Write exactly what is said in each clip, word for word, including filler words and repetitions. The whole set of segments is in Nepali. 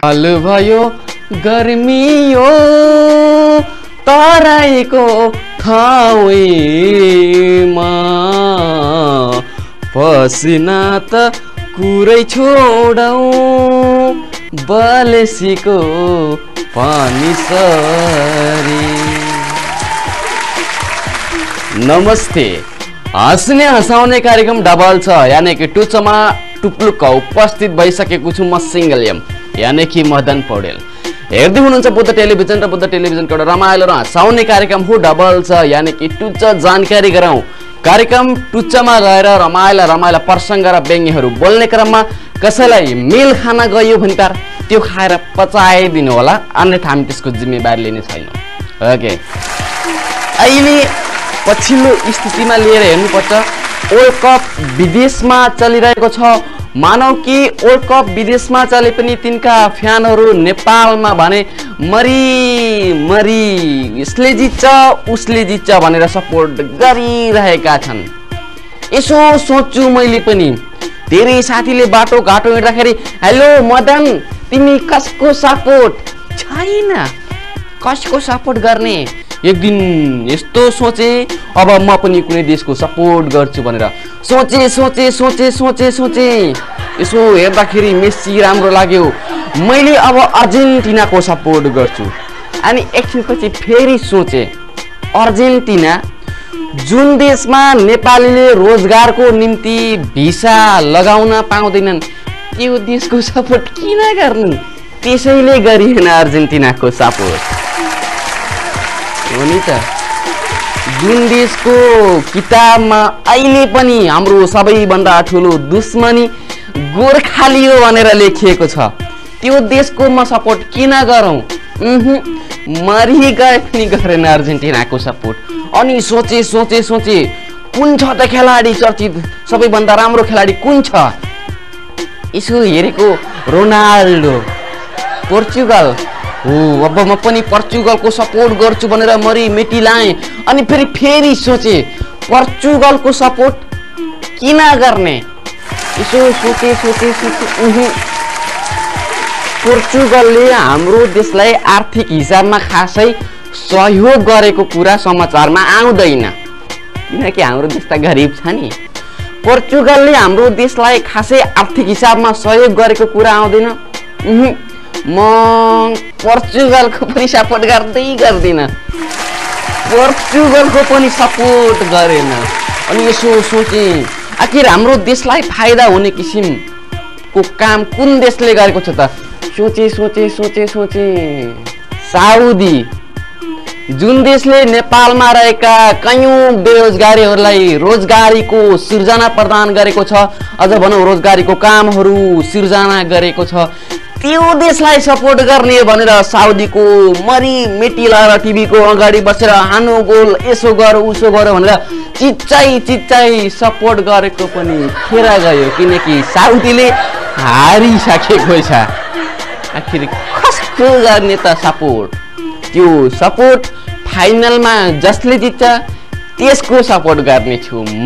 हाल भयो गर्मियो तराईको ठाउँमा पसिना त कुरै छोडौ बलेसीको पानी सरी। नमस्ते, हाँस्ने हँसाउने कार्यक्रम डबल छ यानी कि टुचामा टुप्लुक्क उपस्थित भइसकेको छु म सिंगल एम यानी कि मदन पौडेल। हेर्दै हुनुहुन्छ बुद्ध टेलिभिजन र बुद्ध टेलिभिजनको एउटा रमाइलो र हँसाउने कार्यक्रम हो डबल छ यानी कि टुच्चा जानकारी गराउँ। कार्यक्रम टुच्चामा गएर रमाइला रमाइला प्रसङ्ग र व्यङ्ग्यहरू बोल्ने क्रममा कसैलाई मेल खान गयो भने त त्यो खाएर पचाइदिनु होला, अन्यथा हामी त्यसको जिम्मेवारी लिने छैन। ओके, अहिले पछिल्लो स्थितिमा लिएर हेर्नुपर्छ। वर्ल्ड कप विदेशमा चलिरहेको छ। मानौ कि वर्ल्ड कप विदेशमा चले पनि तिनका फ्यानहरू नेपालमा भने मरी मरी यसले जित्छ उसले जित्छ भनेर सपोर्ट गरिरहेका छन्। यसो सोच्छु मैले पनि, धेरै साथीले बाटो घाटो हिँड्दाखेरि हेलो मदन तिमी कसको सपोर्ट? छैन, कसको सपोर्ट गर्ने? एक दिन यस्तो सोचे अब म पनि कुनै देशको सपोर्ट गर्छु भनेर सोचे सोचे सोचे सोचे सोचे यसो हेर्दाखेरि मेस्सी राम्रो लाग्यो, मैले अब अर्जेन्टिनाको सपोर्ट गर्छु। अनि एकछिनपछि फेरि सोचे अर्जेन्टिना जुन देशमा नेपालीले रोजगारको निम्ति भिसा लगाउन पाउँदैनन् त्यो देशको सपोर्ट किन गर्नु? त्यसैले गरिएन अर्जेन्टिनाको सपोर्ट हो नि त। जुन देशको किताबमा अहिले पनि हाम्रो सबैभन्दा ठुलो दुश्मनी गोर्खाली हो भनेर लेखिएको छ त्यो देशको म सपोर्ट किन गरौँ? मरि गए पनि गरेन अर्जेन्टिनाको सपोर्ट। अनि सोचे सोचे सोचे कुन छ त खेलाडी चर्चित सबैभन्दा राम्रो खेलाडी कुन छ? यसो हेरेको रोनाल्डो, पोर्चुगल हो। अब म पनि पोर्चुगलको सपोर्ट गर्छु भनेर मरि मेटी लाएँ। अनि फेरि फेरि सोचे पोर्चुगलको सपोर्ट किन गर्ने? यसो सोचे सोचे सोचे पोर्चुगलले हाम्रो देशलाई आर्थिक हिसाबमा खासै सहयोग गरेको कुरा समाचारमा आउँदैन, किनकि हाम्रो देश त गरिब छ नि। पोर्चुगलले हाम्रो देशलाई खासै आर्थिक हिसाबमा सहयोग गरेको कुरा आउँदैन। म पोर्चुगलको पनि सपोर्ट गर्दै गर्दिनँ, पोर्चुगलको पनि सपोर्ट गरेन। अनि यसो सोचे आखिर हाम्रो देशलाई फाइदा हुने किसिमको काम कुन देशले गरेको छ त? सोचे सोचे सोचे सोचे साउदी, जुन देशले नेपालमा रहेका कयौं बेरोजगारीहरूलाई रोजगारीको सिर्जना प्रदान गरेको छ, अझ भनौँ रोजगारीको कामहरू सिर्जना गरेको छ, त्यो देशलाई सपोर्ट गर्ने भनेर साउदीको मरि मेटी लाएर टिभीको अगाडि बसेर हानो गोल यसो गर उसो गर भनेर चिच्चाइ चिच्चाइ सपोर्ट गरेको पनि खेर गयो, किनकि साउदीले हारिसकेको छ। आखिर कसको गर्ने त सपोर्ट? त्यो सपोर्ट फाइनलमा जसले जित्छ त्यसको सपोर्ट गर्ने छु म।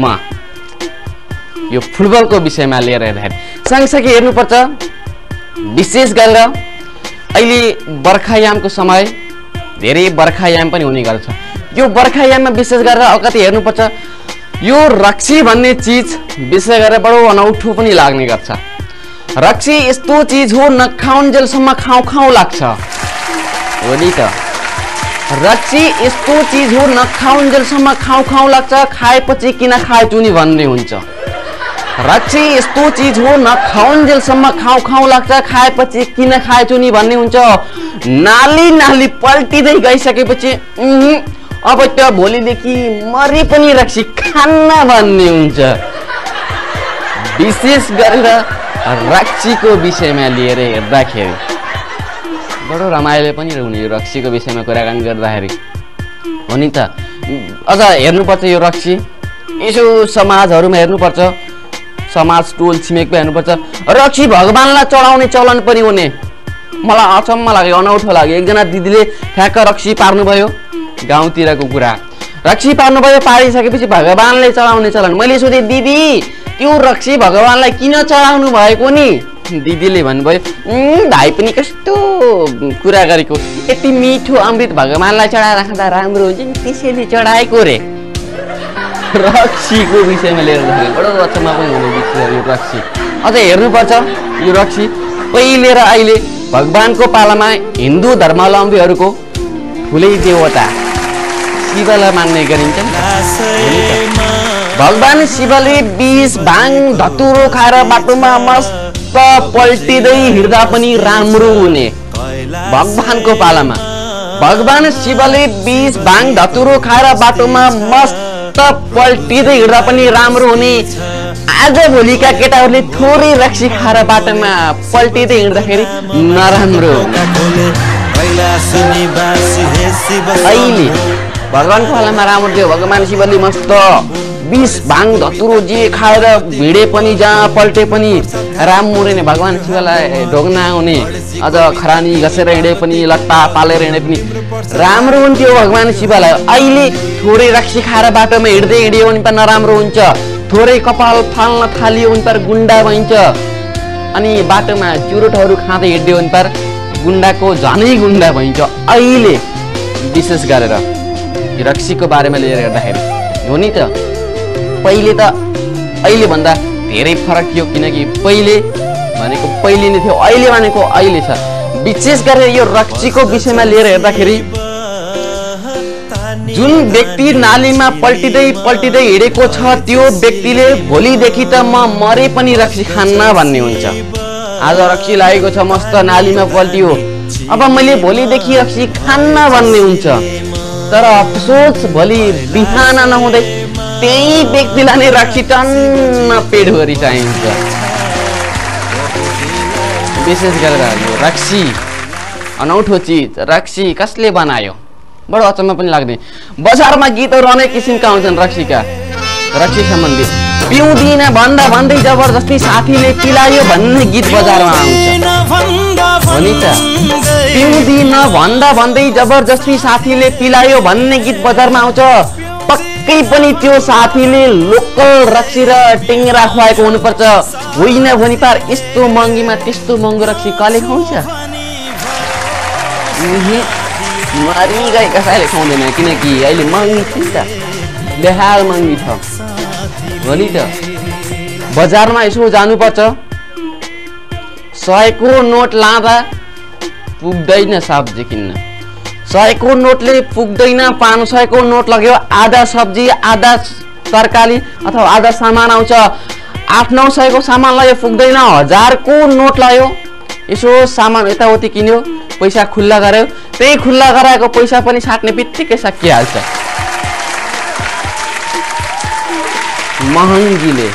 यो फुटबलको विषयमा लिएर हेर्दाखेरि सँगसँगै हेर्नुपर्छ, विशेष गरेर अहिले बर्खायामको समय, धेरै बर्खायाम पनि हुने गर्छ। यो बर्खायाममा विशेष गरेर अकति हेर्नुपर्छ, यो रक्सी भन्ने चिज विशेष गरेर बडो अनौठो पनि लाग्ने गर्छ। रक्सी यस्तो चिज हो नखाउन्जेलसम्म खाउ खाउ लाग्छ हो नि त। रक्सी यस्तो चिज हो नखाउन्जेलसम्म खाउ खाउ लाग्छ, खाएपछि किन खाए चुनी भन्ने हुन्छ। रक्सी यस्तो चिज हो नखाउन्जेलसम्म खाउ खाउ लाग्छ, खाएपछि किन खाए चुनी भन्ने हुन्छ। नाली नाली पल्टिँदै गइसकेपछि अब त भोलिदेखि मरि पनि रक्सी खान्न भन्ने हुन्छ। विशेष गरेर रक्सीको विषयमा लिएर हेर्दाखेरि बडो रमाइलो पनि हुने यो रक्सीको विषयमा कुराकानी गर्दाखेरि हो नि त। अझ हेर्नुपर्छ यो रक्सी यसो समाजहरूमा हेर्नुपर्छ, समाज टोल छिमेकमा हेर्नुपर्छ, रक्सी भगवानलाई चढाउने चलन पनि हुने। मलाई अचम्म लाग्यो, अनौठो लाग्यो। एकजना दिदीले ठ्याक्क रक्सी पार्नुभयो, गाउँतिरको कुरा, रक्सी पार्नुभयो, पारिसकेपछि भगवानले चढाउने चलन। मैले सोधेँ दिदी त्यो रक्सी भगवानलाई किन चढाउनु भएको नि? दिदीले भन्नुभयो भाइ पनि कस्तो कुरा गरेको यति मिठो अमृत भगवानलाई चढाएर खाँदा राम्रो हुन्छ नि त्यसैले चढाएको रे रक्सीको विषयमा लिएर बडो अचम्म पनि हुने विषय यो रक्सी अझ हेर्नुपर्छ यो रक्सी पहिले र अहिले भगवानको पालामा हिन्दू धर्मावलम्बीहरूको ठुलै देवता शिवलाई मान्ने गरिन्छ भगवान शिवले विष भाङ धतुरो खाएर बाटोमा मस्त पल्टिँदै हिँड्दा पनि राम्रो हुने भगवानको पालामा भगवान शिवले विष भाङ धतुरो खाएर बाटोमा मस्त पल्टिँदै हिँड्दा पनि राम्रो हुने आज भोलिका केटाहरूले थोरै रक्सी खाएर बाटोमा पल्टिँदै हिँड्दाखेरि नराम्रो अहिले भगवानको पालामा राम्रो थियो भगवान शिवले मस्त विष भाङ धतुरो जे खाएर भिडे पनि जहाँ पल्टे पनि राम्रो हुने भगवान शिवलाई ढोग्न आउने अझ खरानी घसेर हिँडे पनि लट्टा पालेर हिँडे पनि राम्रो हुन्थ्यो भगवान शिवलाई अहिले थोरै रक्सी खाएर बाटोमा हिँड्दै हिँड्यो भने पनि नराम्रो हुन्छ थोरै कपाल फाल्न थालियो भने पर गुन्डा भइन्छ अनि बाटोमा चुरोटहरू खाँदै हिँड्यो भने पर गुन्डाको झनै गुन्डा भइन्छ अहिले विशेष गरेर रक्सीको बारेमा लिएर हेर्दाखेरि हो नि त पहिले त अहिले भन्दा धेरै फरक थियो किनकि पहिले भनेको पहिले नै थियो अहिले भनेको अहिले छ विशेष गरेर यो रक्सीको विषयमा लिएर हेर्दाखेरि जुन व्यक्ति नालीमा पल्टिँदै पल्टिँदै हिँडेको छ त्यो व्यक्तिले भोलिदेखि त म मरे पनि रक्सी खान्न भन्ने हुन्छ आज रक्सी लागेको छ मस्त नालीमा पल्टियो अब मैले भोलिदेखि रक्सी खान्न भन्ने हुन्छ तर अफसोस भोलि बिहान नहुँदै त्यही व्यक्तिलाई नै रक्सी टन्न पेटभरि चाहिन्छ विशेष गरेर यो रक्सी अनौठो चिज रक्सी कसले बनायो बडो अचम्म पनि लाग्ने बजारमा गीतहरू अनेक किसिमका आउँछन् रक्सीका रक्सी सम्बन्धी पिउँदिन भन्दा भन्दै जबरजस्ती साथीले पिलायो भन्ने गीत बजारमा आउँछ हो नि त पिउँदिन भन्दा भन्दै जबरजस्ती साथीले पिलायो भन्ने गीत बजारमा आउँछ पक्कै पनि त्यो साथीले लोकल रक्सी र टेङ्ग्रा खुवाएको हुनुपर्छ होइन भने पार यस्तो महँगीमा त्यस्तो महँगो रक्सी कसले खुवाउँछ मरि गए कसैले खुवाउँदैन किनकि अहिले महँगी छ नि त बेहाल महँगी छ हो नि त बजारमा यसो जानुपर्छ सयको नोट लाँदा पुग्दैन सब्जी किन्न सयको नोटले पुग्दैन पाँच सयको नोट लग्यो आधा सब्जी आधा तरकारी अथवा आधा सामान आउँछ आठ नौ सयको सामान लाग्यो पुग्दैन हजारको नोट लाग्यो यसो सामान यताउति किन्यो पैसा खुल्ला गर्यो त्यही खुल्ला गराएको पैसा पनि साट्ने बित्तिकै सकिहाल्छ महँगीले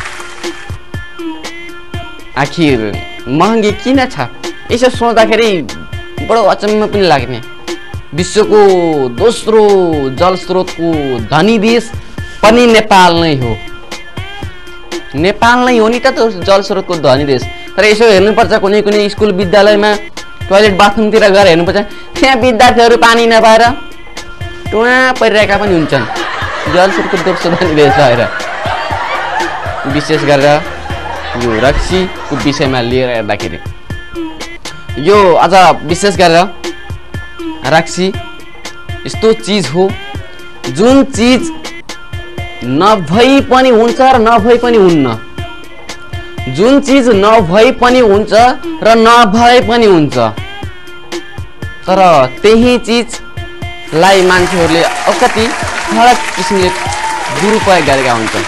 आखिर महँगी किन छ यसो सोच्दाखेरि बडो अचम्म पनि लाग्ने विश्वको दोस्रो जलस्रोतको धनी देश पनि नेपाल नै हो नेपाल नै हो नि त जलस्रोतको धनी देश तर यसो हेर्नुपर्छ कुनै कुनै स्कुल विद्यालयमा टोयलेट बाथरुमतिर गएर हेर्नुपर्छ त्यहाँ विद्यार्थीहरू पानी नपाएर टुवा परिरहेका पनि हुन्छन् जलस्रोतको दोस्रो धनी देश भएर विशेष गरेर यो रक्सीको विषयमा लिएर हेर्दाखेरि यो अझ विशेष गरेर रक्सी यस्तो चिज हो जुन चिज नभई पनि हुन्छ र नभई पनि हुन्न जुन चिज नभई पनि हुन्छ र नभए पनि हुन्छ तर त्यही चिजलाई मान्छेहरूले अकति फरक किसिमले दुरुपयोग गरेका हुन्छन्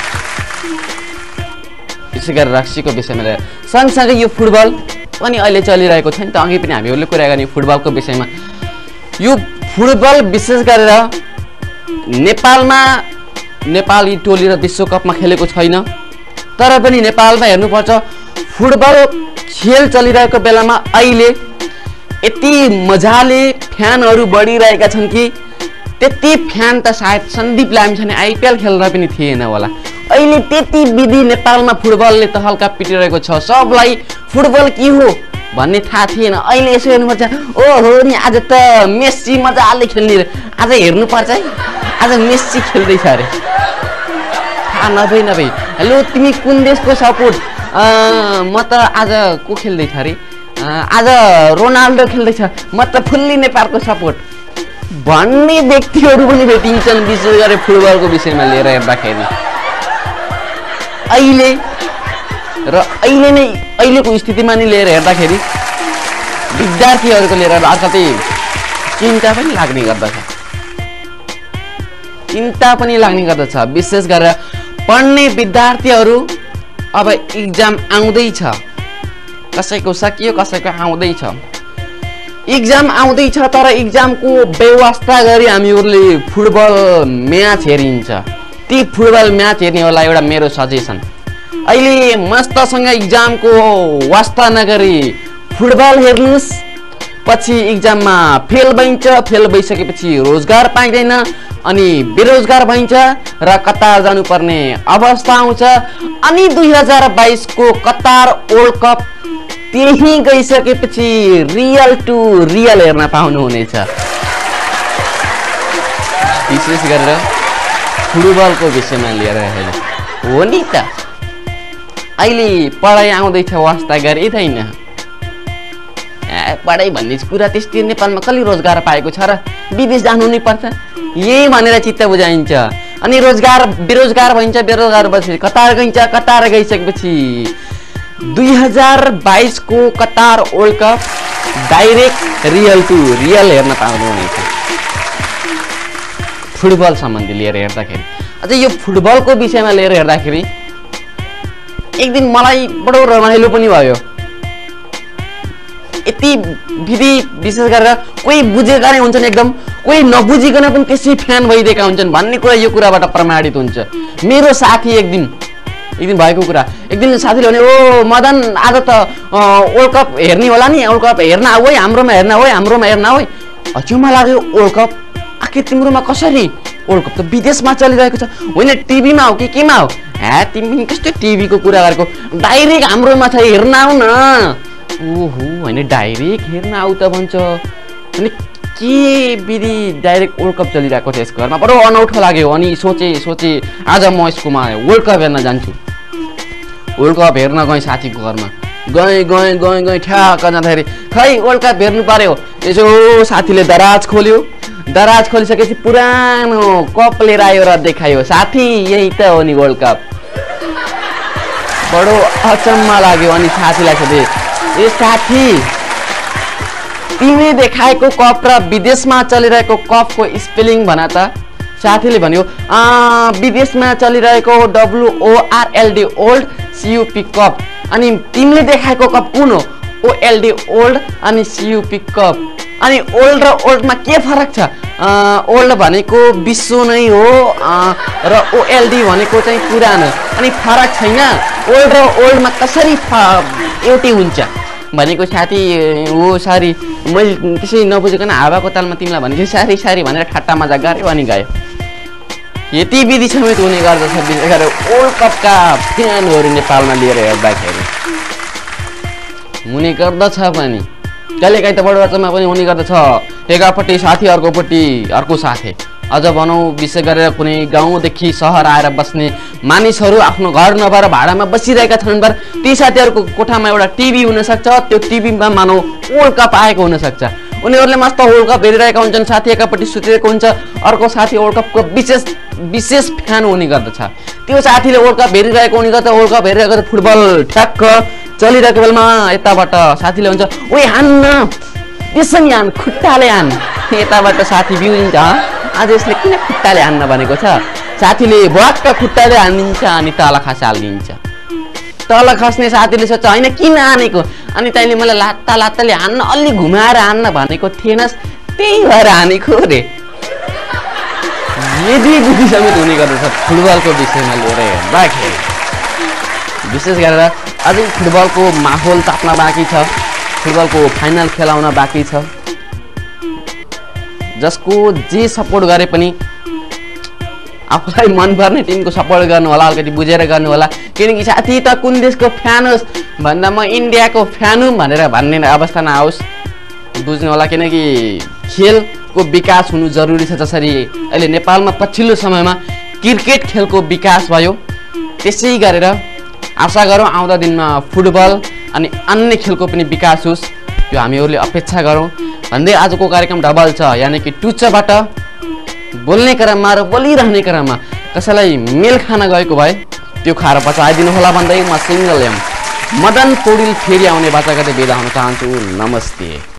विशेष गरेर रक्सीको विषयमा लिएर सँगसँगै यो फुटबल पनि अहिले चलिरहेको छ नि त अघि पनि हामीहरूले कुरा गर्ने फुटबलको विषयमा यो फुटबल विशेष गरेर नेपालमा नेपाली टोली र विश्वकपमा खेलेको छैन तर पनि नेपालमा हेर्नुपर्छ फुटबल खेल चलिरहेको बेलामा अहिले यति मजाले फ्यानहरू बढिरहेका छन् कि त्यति फ्यान त सायद सन्दीप लामिछाने आइपिएल खेल्दा पनि थिएन होला अहिले त्यति विधि नेपालमा फुटबलले त हल्का पिटिरहेको छ सबलाई फुटबल के हो भन्ने थाहा थिएन अहिले यसो हेर्नुपर्छ ओहो नि आज त मेस्सी मजाले खेल्ने आज हेर्नुपर्छ है आज मेस्सी खेल्दैछ अरे नभई नभई हेलो तिमी कुन देशको सपोर्ट म त आज को खेल्दैछ अरे आज रोनाल्डो खेल्दैछ म त फुल्ली नेपालको सपोर्ट भन्ने व्यक्तिहरू पनि भेटिन्छन् विशेष गरी फुटबलको विषयमा लिएर हेर्दाखेरि अहिले र अहिले नै अहिलेको स्थितिमा नै लिएर हेर्दाखेरि विद्यार्थीहरूको लिएर अलिकति चिन्ता पनि लाग्ने गर्दछ चिन्ता पनि लाग्ने गर्दछ विशेष गरेर पढ्ने विद्यार्थीहरू अब इक्जाम आउँदैछ कसैको सकियो कसैको आउँदैछ इक्जाम आउँदैछ तर इक्जामको व्यवस्था गरी हामीहरूले फुटबल म्याच हेरिन्छ ती फुटबल म्याच हेर्नेहरूलाई एउटा मेरो सजेसन अहिले मस्तसँग इक्जामको वास्ता नगरी फुटबल हेर्नुस् पछि इक्जाममा फेल भइन्छ फेल भइसकेपछि रोजगार पाइँदैन अनि बेरोजगार भइन्छ र कतार जानुपर्ने अवस्था आउँछ अनि दुई हजार बाइसको कतार वर्ल्ड कप त्यही गइसकेपछि रियल टु रियल हेर्न पाउनुहुनेछ विशेष गरेर फुटबलको विषयमा लिएर हो नि त अहिले पढाइ आउँदैछ वास्ता गरे छैन पढाइ भन्ने कुरा त्यस्तै नेपालमा कसले रोजगार पाएको छ र विदेश जानु नै पर्छ यही भनेर चित्त बुझाइन्छ अनि रोजगार बेरोजगार भइन्छ बेरोजगार भएपछि कतार गइन्छ कतार गइसकेपछि दुई हजार बाइसको Qatar world cup direct real to real हेर्न पाउनुहुनेछ फुटबल सम्बन्धी लिएर हेर्दाखेरि अझै यो फुटबलको विषयमा लिएर हेर्दाखेरि एक दिन मलाई बडो रमाइलो पनि भयो यति विधि विशेष गरेर कोही बुझेका नै हुन्छन् एकदम कोही नबुझिकन पनि त्यसै फ्यान भइदिएका हुन्छन् भन्ने कुरा यो कुराबाट प्रमाणित हुन्छ मेरो साथी एक दिन एक दिन भएको कुरा एक दिन साथीले भने ओ मदन आज त वर्ल्ड कप हेर्ने होला नि वर्ल्ड कप हेर्न आऊ है हाम्रोमा हेर्न आऊ है हाम्रोमा हेर्न आऊ है अचम्म लाग्यो वर्ल्ड कप आखिर तिम्रोमा कसरी वर्ल्ड कप त विदेशमा चलिरहेको छ होइन टिभीमा हो कि केमा हो ह्या तिमी कस्तो टिभीको कुरा गरेको डाइरेक्ट हाम्रोमा छ हेर्न आऊ न ओहो होइन डाइरेक्ट हेर्न आऊ त भन्छ अनि के विधि डाइरेक्ट वर्ल्ड कप चलिरहेको छ यसको घरमा बडो अनौठो लाग्यो अनि सोचे सोचे आज म यसकोमा वर्ल्ड कप हेर्न जान्छु वर्ल्ड कप हेर्न गएँ साथीको घरमा गएँ गएँ गएँ गएँ ठ्याक्क जाँदाखेरि खै वर्ल्ड कप हेर्नु पर्यो यसो साथीले दराज खोल्यो दराज खोलिसकेपछि पुरानो कप लिएर आयो र देखायो साथी यही त हो नि वर्ल्ड कप बडो अचम्म लाग्यो अनि साथीलाई सोधे ए साथी तिमीले देखाएको कप र विदेशमा चलिरहेको कपको स्पेलिङ भन त साथीले भन्यो विदेशमा चलिरहेको डब्लुओआरएलडी ओल्ड सियुपी कप अनि तिमीले देखाएको कप कुन हो ओएलडी ओल्ड अनि सियुपी कप अनि ओल्ड र ओल्डमा के फरक छ ओल्ड भनेको विश्व नै हो र ओएलडी भनेको चाहिँ पुरानो अनि फरक छैन ओल्ड र ओल्डमा कसरी एउटै हुन्छ भनेको साथी हो सारी मैले त्यसै नबुझेकन हावाको तालमा तिमीलाई भनेको सारी सारी भनेर ठट्टा मजा गऱ्यो अनि गयो यति विधि समेत हुने गर्दछ विशेष गरेर वर्ल्ड कपका फ्यानहरू नेपालमा लिएर हेर्दाखेरि हुने गर्दछ पनि कहिलेकाहीँ त बडो अचम्म पनि हुने गर्दछ एकापट्टि साथी अर्कोपट्टि अर्को साथी अझ भनौँ विशेष गरेर कुनै गाउँदेखि सहर आएर बस्ने मानिसहरू आफ्नो घर नभएर भाडामा बसिरहेका छन् भने ती साथीहरूको कोठामा एउटा टिभी हुनसक्छ त्यो टिभीमा मानौ वर्ल्ड कप आएको हुनसक्छ उनीहरूले मस्त वर्ल्ड कप हेरिरहेका हुन्छन् साथी एकापट्टि सुतिरहेको हुन्छ अर्को साथी वर्ल्ड कपको विशेष विशेष फ्यान हुने गर्दछ त्यो साथीले वर्ल्ड कप हेरिरहेको हुने गर्छ वर्ल्ड कप हेरिरहेको फुटबल ठ्याक्क चलिरहेको बेलामा यताबाट साथीले हुन्छ ओइ हान्न त्यसरी हान खुट्टाले हान यताबाट साथी बिउजिन्छ आज यसले किन खुट्टाले हान्न भनेको छ साथीले भक्क खुट्टाले हानिदिन्छ अनि तल खसालिदिन्छ तल खस्ने साथीले सोच्छ होइन किन हानेको अनि तैँले मलाई लात्ता लात्ताले हान्न अलि घुमाएर हान्न भनेको थिएनस् त्यही भएर हानेको रे यदि बुद्धि समेत हुने गर्दछ फुटबलको विषयमा लिएर हेर्दाखेरि विशेष गरेर अझै फुटबलको माहौल ताप्न बाँकी छ फुटबलको फाइनल खेलाउन बाँकी छ जसको जे सपोर्ट गरे पनि आफूलाई मनपर्ने टिमको सपोर्ट गर्नु होला अलिकति बुझेर गर्नु होला किनकि साथी त कुन देशको फ्यान होस् भन्दा म इन्डियाको फ्यान हुँ भनेर भन्ने अवस्था नआओस् बुझ्नु होला किनकि खेलको विकास हुनु जरुरी छ जसरी अहिले नेपालमा पछिल्लो समयमा क्रिकेट खेलको विकास भयो त्यसै गरेर आशा गरौँ आउँदा दिनमा फुटबल अनि अन्य खेलको पनि विकास होस्, त्यो हामीहरूले अपेक्षा गरौँ भन्दै आजको कार्यक्रम डबल छ यानि कि टुचाबाट बोल्ने क्रममा र बोलिरहने क्रममा कसैलाई मेल खान गएको भए त्यो खाएर बचाइदिनु होला भन्दै म सिङ्गल एम मदन पौडेल फेरि आउने बाचा गर्दै बिदा हुन चाहन्छु। नमस्ते।